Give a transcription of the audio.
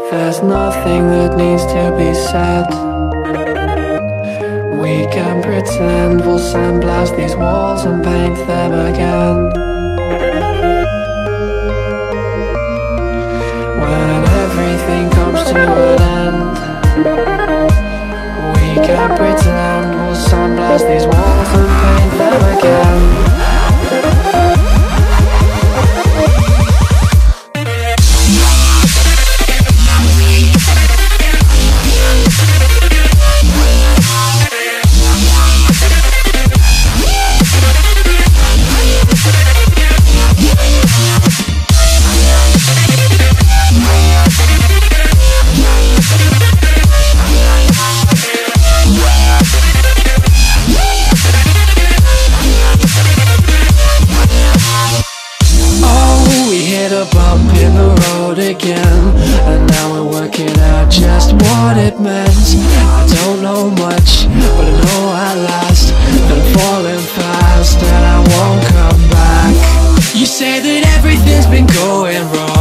There's nothing that needs to be said. We can pretend we'll sandblast these walls and paint them again. When everything comes to an end, we can pretend we'll sandblast these walls and paint them again. A bump in the road again, and now we're working out just what it meant. I don't know much, but I know at last that I'm falling fast and I won't come back. You say that everything's been going wrong,